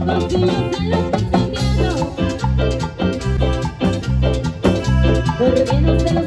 confíes en los sentimientos, porque no se lo